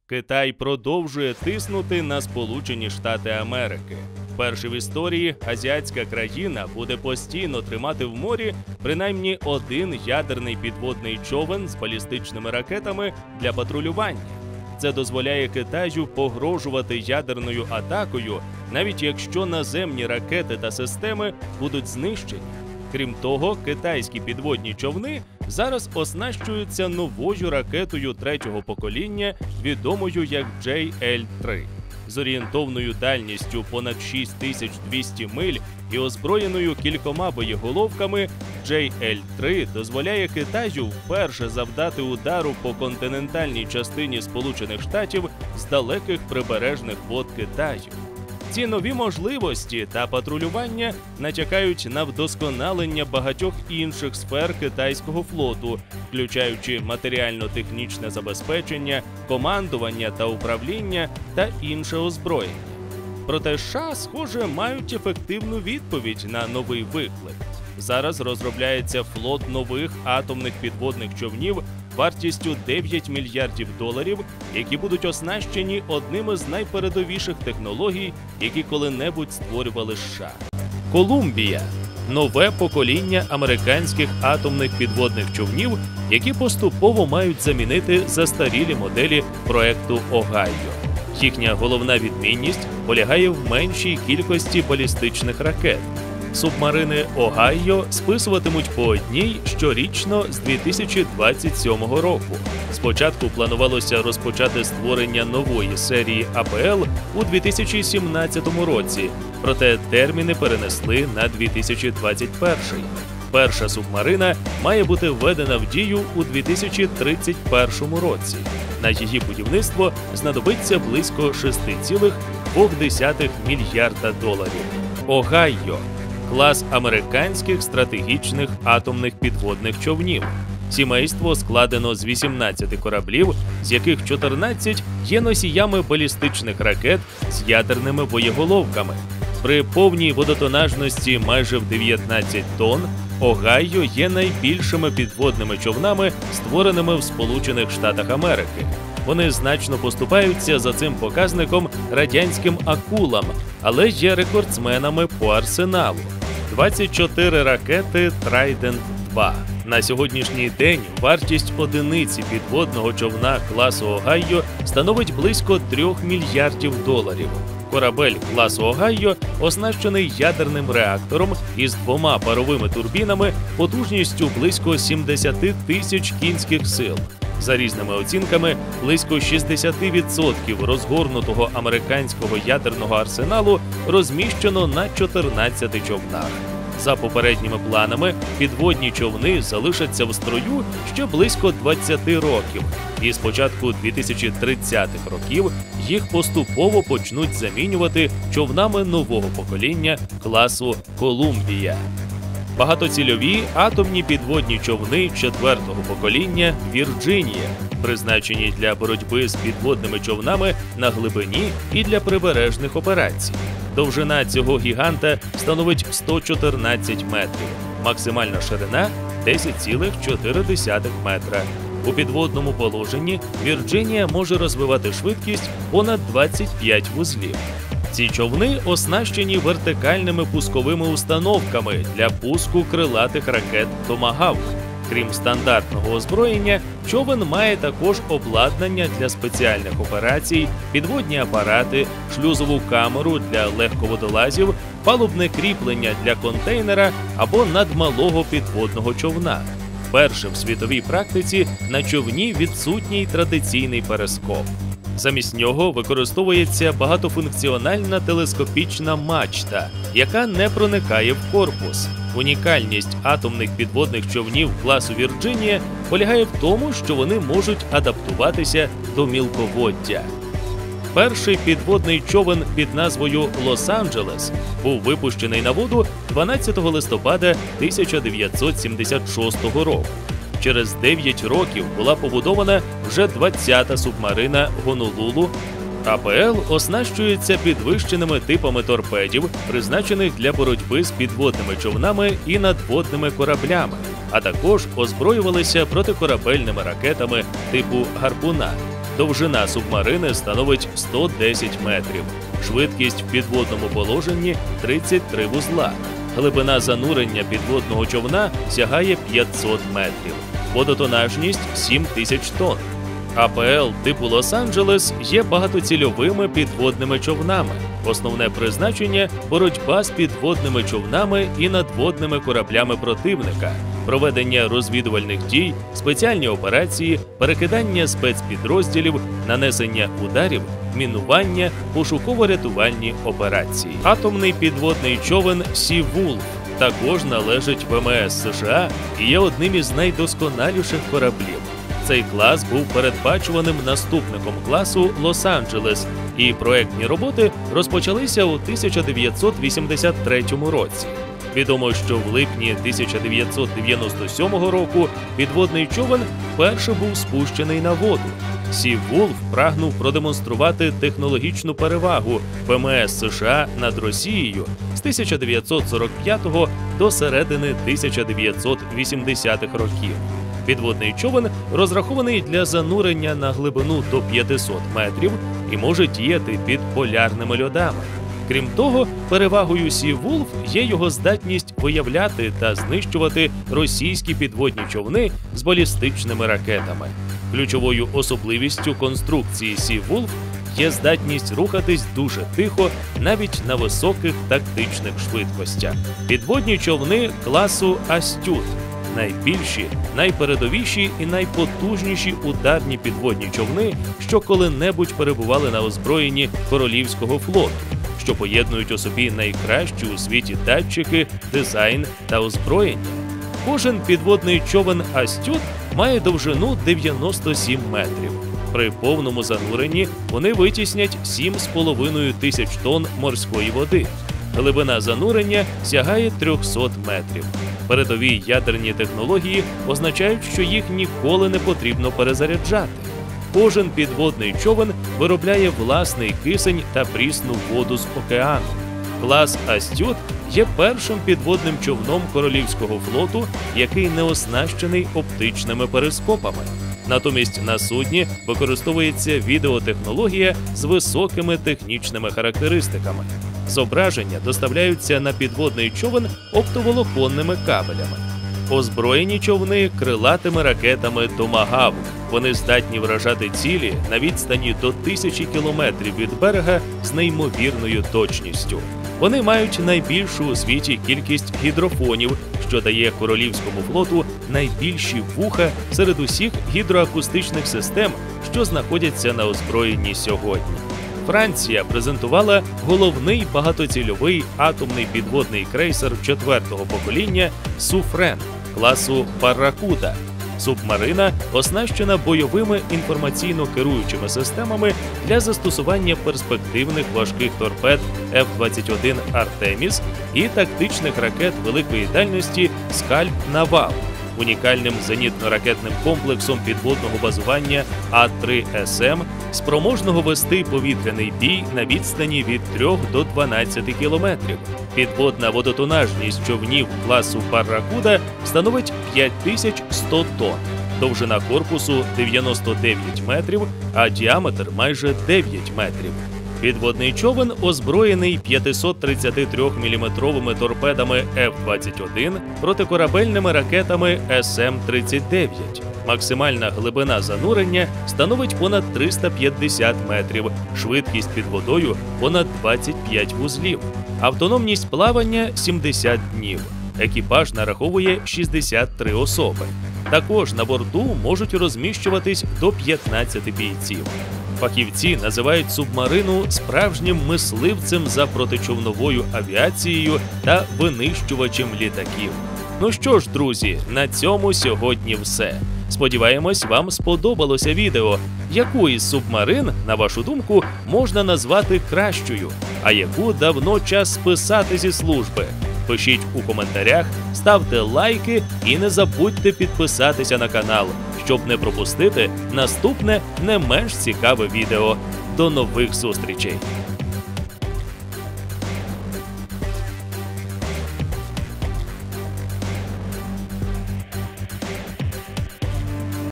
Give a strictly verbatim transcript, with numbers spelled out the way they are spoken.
Китай продовжує тиснути на Сполучені Штати Америки. Вперше в історії азіатська країна буде постійно тримати в морі принаймні один ядерний підводний човен з балістичними ракетами для патрулювання. Це дозволяє Китаю погрожувати ядерною атакою, навіть якщо наземні ракети та системи будуть знищені. Крім того, китайські підводні човни зараз оснащуються новою ракетою третього покоління, відомою як Джей Ель три. З орієнтовною дальністю понад шість тисяч двісті миль і озброєною кількома боєголовками, Джей Ель три дозволяє Китаю вперше завдати удару по континентальній частині Сполучених Штатів з далеких прибережних вод Китаю. Ці нові можливості та патрулювання натякають на вдосконалення багатьох інших сфер китайського флоту, включаючи матеріально-технічне забезпечення, командування та управління та інше озброєння. Проте США, схоже, мають ефективну відповідь на новий виклик. Зараз розробляється флот нових атомних підводних човнів вартістю дев'ять мільярдів доларів, які будуть оснащені одними з найпередовіших технологій, які коли-небудь створювали США. Колумбія – нове покоління американських атомних підводних човнів, які поступово мають замінити застарілі моделі проекту Огайо. Їхня головна відмінність полягає в меншій кількості балістичних ракет. Субмарини Огайо списуватимуть по одній щорічно з дві тисячі двадцять сьомого року. Спочатку планувалося розпочати створення нової серії А Пе Ел у дві тисячі сімнадцятому році, проте терміни перенесли на дві тисячі двадцять перший. Перша субмарина має бути введена в дію у дві тисячі тридцять першому році. На її будівництво знадобиться близько шість цілих дві десятих мільярда доларів. Огайо – клас американських стратегічних атомних підводних човнів. Сімейство складено з вісімнадцяти кораблів, з яких чотирнадцять є носіями балістичних ракет з ядерними боєголовками. При повній водотонажності майже в дев'ятнадцять тонн Огайо є найбільшими підводними човнами, створеними в Сполучених Штатах Америки. Вони значно поступаються за цим показником радянським акулам, але є рекордсменами по арсеналу. двадцять чотири ракети Трайдент два. На сьогоднішній день вартість одиниці підводного човна класу Огайо становить близько трьох мільярдів доларів. Корабель класу Огайо оснащений ядерним реактором із двома паровими турбінами потужністю близько сімдесят тисяч кінських сил. За різними оцінками, близько шістдесят відсотків розгорнутого американського ядерного арсеналу розміщено на чотирнадцяти човнах. За попередніми планами, підводні човни залишаться в строю ще близько двадцяти років, і з початку дві тисячі тридцятих років їх поступово почнуть замінювати човнами нового покоління класу Колумбія. Багатоцільові атомні підводні човни четвертого покоління «Вірджинія», призначені для боротьби з підводними човнами на глибині і для прибережних операцій. Довжина цього гіганта становить сто чотирнадцять метрів, максимальна ширина – десять цілих чотири десятих метра. У підводному положенні «Вірджинія» може розвивати швидкість понад двадцять п'ять вузлів. Ці човни оснащені вертикальними пусковими установками для пуску крилатих ракет «Томагавк». Крім стандартного озброєння, човен має також обладнання для спеціальних операцій, підводні апарати, шлюзову камеру для легководолазів, палубне кріплення для контейнера або надмалого підводного човна. Першим в світовій практиці на човні відсутній традиційний перископ. Замість нього використовується багатофункціональна телескопічна мачта, яка не проникає в корпус. Унікальність атомних підводних човнів класу «Вірджинія» полягає в тому, що вони можуть адаптуватися до мілководдя. Перший підводний човен під назвою «Лос-Анджелес» був випущений на воду дванадцятого листопада тисяча дев'ятсот сімдесят шостого року. Через дев'ять років була побудована вже двадцята субмарина «Гонолулу». А Пе Ел оснащується підвищеними типами торпедів, призначених для боротьби з підводними човнами і надводними кораблями, а також озброювалися протикорабельними ракетами типу «Гарпуна». Довжина субмарини становить сто десять метрів, швидкість в підводному положенні – тридцять три вузла. Глибина занурення підводного човна сягає п'ятсот метрів. Водотонажність – сім тисяч тонн. А Пе Ел типу Лос-Анджелес є багатоцільовими підводними човнами. Основне призначення – боротьба з підводними човнами і надводними кораблями противника, проведення розвідувальних дій, спеціальні операції, перекидання спецпідрозділів, нанесення ударів, мінування, пошуково-рятувальні операції. Атомний підводний човен Сі Вулф також належить Ве Ем Ес США і є одним із найдосконаліших кораблів. Цей клас був передбачуваним наступником класу Лос-Анджелес, і проектні роботи розпочалися у тисяча дев'ятсот вісімдесят третьому році. Відомо, що в липні тисяча дев'ятсот дев'яносто сьомого року підводний човен вперше був спущений на воду. Сі Вулф прагнув продемонструвати технологічну перевагу Ве Ем Ес США над Росією з тисяча дев'ятсот сорок п'ятого до середини тисяча дев'ятсот вісімдесятих років. Підводний човен розрахований для занурення на глибину до п'ятисот метрів і може діяти під полярними льодами. Крім того, перевагою Сі Вулф є його здатність виявляти та знищувати російські підводні човни з балістичними ракетами. Ключовою особливістю конструкції Сі Вулф є здатність рухатись дуже тихо навіть на високих тактичних швидкостях. Підводні човни класу Астют – найбільші, найпередовіші і найпотужніші ударні підводні човни, що коли-небудь перебували на озброєнні Королівського флоту, що поєднують у собі найкращі у світі датчики, дизайн та озброєння. Кожен підводний човен Астют має довжину дев'яносто сім метрів. При повному зануренні вони витіснять сім з половиною тисяч тонн морської води. Глибина занурення сягає триста метрів. Передові ядерні технології означають, що їх ніколи не потрібно перезаряджати. Кожен підводний човен виробляє власний кисень та прісну воду з океану. Клас Астют є першим підводним човном Королівського флоту, який не оснащений оптичними перископами. Натомість на судні використовується відеотехнологія з високими технічними характеристиками. Зображення доставляються на підводний човен оптоволоконними кабелями. Озброєні човни крилатими ракетами «Томагавк». Вони здатні вражати цілі на відстані до тисячі кілометрів від берега з неймовірною точністю. Вони мають найбільшу у світі кількість гідрофонів, що дає Королівському флоту найбільші вуха серед усіх гідроакустичних систем, що знаходяться на озброєнні сьогодні. Франція презентувала головний багатоцільовий атомний підводний крейсер четвертого покоління «Суфрен» класу «Барракуда». Субмарина оснащена бойовими інформаційно-керуючими системами для застосування перспективних важких торпед Еф двадцять один «Артеміс» і тактичних ракет великої дальності «Скальп Навал», унікальним зенітно-ракетним комплексом підводного базування А три Ес Ем, спроможного вести повітряний бій на відстані від трьох до дванадцяти кілометрів. Підводна водотонажність човнів класу «Барракуда» становить п'ять тисяч сто тонн. Довжина корпусу дев'яносто дев'ять метрів, а діаметр майже дев'ять метрів. Підводний човен озброєний п'ятсотттридцятитрьохміліметровими торпедами Еф двадцять один, протикорабельними ракетами Ес Ем тридцять дев'ять. Максимальна глибина занурення становить понад триста п'ятдесят метрів, швидкість під водою – понад двадцять п'ять вузлів, автономність плавання – сімдесят днів. Екіпаж нараховує шістдесят три особи. Також на борту можуть розміщуватись до п'ятнадцяти бійців. Фахівці називають субмарину справжнім мисливцем за протичовновою авіацією та винищувачем літаків. Ну що ж, друзі, на цьому сьогодні все. Сподіваємось, вам сподобалося відео. Яку із субмарин, на вашу думку, можна назвати кращою, а яку давно час списати зі служби? Пишіть у коментарях, ставте лайки і не забудьте підписатися на канал, щоб не пропустити наступне не менш цікаве відео. До нових зустрічей!